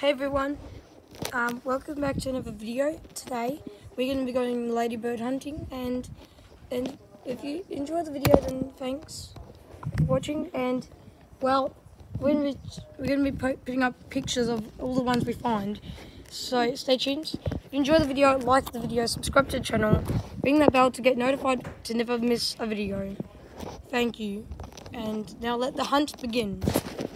Hey everyone, welcome back to another video. Today we're going to be going ladybird hunting, and if you enjoyed the video, then thanks for watching. And well, we're going to be putting up pictures of all the ones we find, so stay tuned. If you enjoy the video, like the video, subscribe to the channel, ring that bell to get notified to never miss a video. Thank you, and now let the hunt begin.